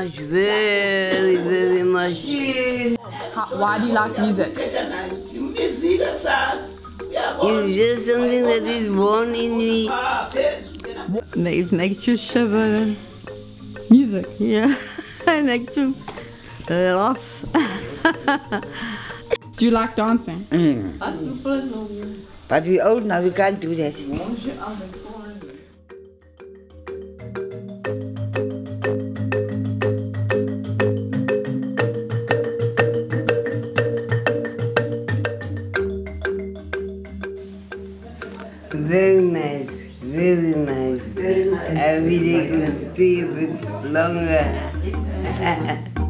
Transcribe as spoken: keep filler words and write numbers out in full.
much, very, very much. How, why do you like music? It's just something that is born in me. It makes you shiver. Music? Yeah, it makes you laugh. Do you like dancing? Mm. But we're old now, we can't do that. Very nice, very nice. Very nice. Every day could stay a bit longer.